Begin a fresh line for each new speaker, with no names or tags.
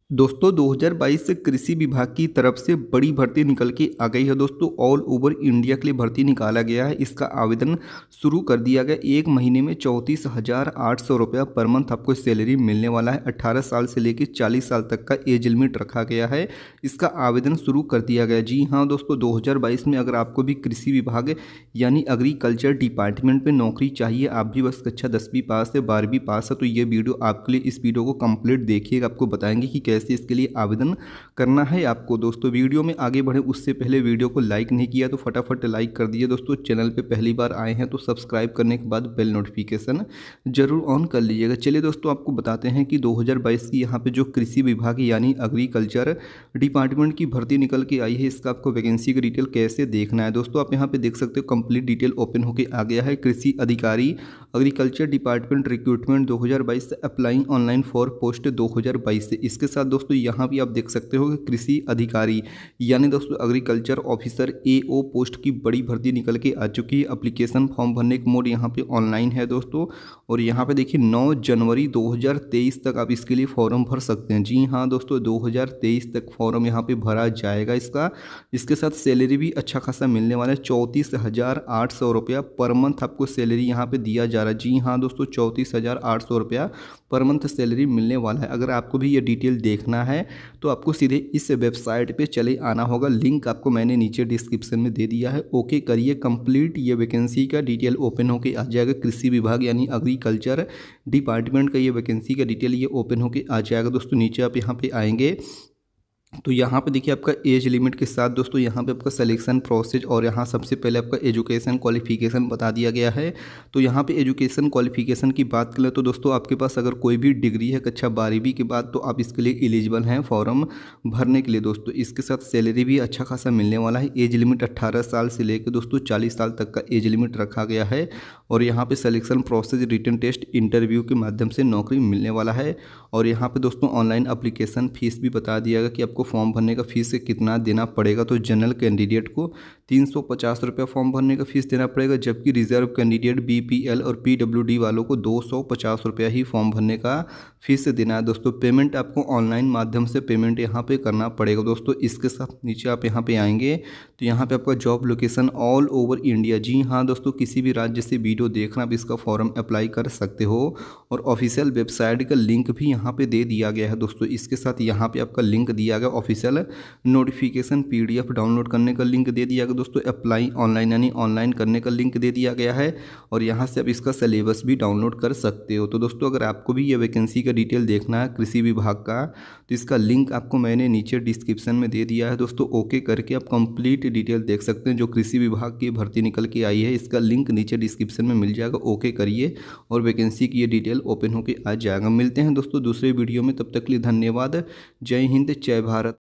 दोस्तों 2022 से कृषि विभाग की तरफ से बड़ी भर्ती निकल के आ गई है। दोस्तों ऑल ओवर इंडिया के लिए भर्ती निकाला गया है। इसका आवेदन शुरू कर दिया गया। एक महीने में 34,800 रुपया पर मंथ आपको सैलरी मिलने वाला है। 18 साल से लेकर 40 साल तक का एज लिमिट रखा गया है। इसका आवेदन शुरू कर दिया गया। जी हाँ दोस्तों, 2022 में अगर आपको भी कृषि विभाग यानी एग्रीकल्चर डिपार्टमेंट में नौकरी चाहिए, आप भी बस कक्षा 10वीं पास है, 12वीं पास है, तो ये वीडियो आपके लिए। इस वीडियो को कंप्लीट देखिएगा, आपको बताएंगे कि कैसे इसके लिए आवेदन करना है आपको। दोस्तों वीडियो में आगे बढ़े उससे पहले वीडियो को लाइक नहीं किया तो फटाफट लाइक कर दीजिए। दोस्तों चैनल पे पहली बार आए हैं तो सब्सक्राइब करने के बाद बेल नोटिफिकेशन जरूर ऑन कर लीजिएगा। चलिए दोस्तों आपको बताते हैं कि 2022 की यहाँ पे जो कृषि विभाग यानी एग्रीकल्चर डिपार्टमेंट की भर्ती निकल के आई है, इसका आपको वैकेंसी की डिटेल कैसे देखना है। दोस्तों आप यहाँ पे देख सकते हो कंप्लीट डिटेल ओपन होकर आ गया है। कृषि अधिकारी एग्रीकल्चर डिपार्टमेंट रिक्रूटमेंट 2022 से अप्लाइंग ऑनलाइन फॉर पोस्ट 2022 से। इसके साथ दोस्तों यहाँ भी आप देख सकते हो कि कृषि अधिकारी यानी दोस्तों एग्रीकल्चर ऑफिसर AO पोस्ट की बड़ी भर्ती निकल के आ चुकी है। एप्लीकेशन फॉर्म भरने का मोड यहाँ पे ऑनलाइन है दोस्तों। और यहाँ पे देखिए 9 जनवरी 2023 तक आप इसके लिए फॉर्म भर सकते हैं। जी हाँ दोस्तों, 2023 तक फॉर्म यहाँ पे भरा जाएगा इसका। इसके साथ सैलरी भी अच्छा खासा मिलने वाला है। 34,800 रुपया पर मंथ आपको सैलरी यहाँ पे दिया जा रहा है। जी हाँ दोस्तों, 34,800 रुपया पर मंथ सैलरी मिलने वाला है। अगर आपको भी ये डिटेल देखना है तो आपको सीधे इस वेबसाइट पे चले आना होगा। लिंक आपको मैंने नीचे डिस्क्रिप्शन में दे दिया है। ओके करिए कंप्लीट, ये वैकेंसी का डिटेल ओपन होके आ जाएगा। कृषि विभाग यानी एग्रीकल्चर डिपार्टमेंट का ये वैकेंसी का डिटेल ये ओपन होके आ जाएगा। दोस्तों नीचे आप यहाँ पे आएंगे तो यहाँ पे देखिए आपका एज लिमिट के साथ दोस्तों यहाँ पे आपका सिलेक्शन प्रोसेस और यहाँ सबसे पहले आपका एजुकेशन क्वालिफिकेशन बता दिया गया है। तो यहाँ पे एजुकेशन क्वालिफिकेशन की बात करें तो दोस्तों आपके पास अगर कोई भी डिग्री है कक्षा 12वीं के बाद तो आप इसके लिए एलिजिबल हैं फॉर्म भरने के लिए। दोस्तों इसके साथ सैलरी भी अच्छा खासा मिलने वाला है। एज लिमिट 18 साल से लेकर दोस्तों 40 साल तक का एज लिमिट रखा गया है। और यहाँ पे selection process written test interview के माध्यम से नौकरी मिलने वाला है। और यहाँ पे दोस्तों ऑनलाइन एप्लीकेशन फीस भी बता दिया गया कि आपको फॉर्म भरने का फीस कितना देना पड़ेगा। तो जनरल कैंडिडेट को 350 रुपया फॉर्म भरने का फीस देना पड़ेगा, जबकि रिजर्व कैंडिडेट BPL और PWD वालों को 250 रुपया ही फॉर्म भरने का फीस देना है। दोस्तों पेमेंट आपको ऑनलाइन माध्यम से पेमेंट यहाँ पे करना पड़ेगा। दोस्तों इसके साथ नीचे आप यहाँ पे आएंगे तो यहाँ पे आपका job location all over India. जी हाँ दोस्तों, किसी भी राज्य से वीडियो देखना आप इसका फॉर्म अप्लाई कर सकते हो। और ऑफिशियल वेबसाइट का लिंक भी यहाँ पे दे दिया गया है। दोस्तों इसके साथ यहाँ पे आपका लिंक दिया गया ऑफिशियल नोटिफिकेशन PDF डाउनलोड करने का लिंक दे दिया गया। दोस्तों अप्लाई ऑनलाइन यानी ऑनलाइन करने का लिंक दे दिया गया है। और यहाँ से आप इसका सिलेबस भी डाउनलोड कर सकते हो। तो दोस्तों अगर आपको भी ये वैकेंसी का डिटेल देखना है कृषि विभाग का तो इसका लिंक आपको मैंने नीचे डिस्क्रिप्शन में दे दिया है। दोस्तों ओके करके आप कंप्लीट डिटेल देख सकते हैं। जो कृषि विभाग की भर्ती निकल के आई है इसका लिंक नीचे डिस्क्रिप्शन में मिल जाएगा। ओके करिए और वैकेंसी की ये डिटेल ओपन होकर आ जाएगा। मिलते हैं दोस्तों दूसरे वीडियो में, तब तक के लिए धन्यवाद। जय हिंद, जय भारत।